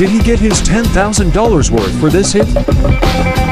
Did he get his $10,000 worth for this hit?